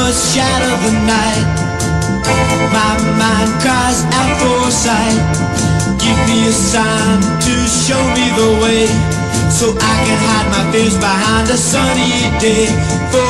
a shadow of the night. My mind cries out for sight. Give me a sign to show me the way, so I can hide my fears behind a sunny day. For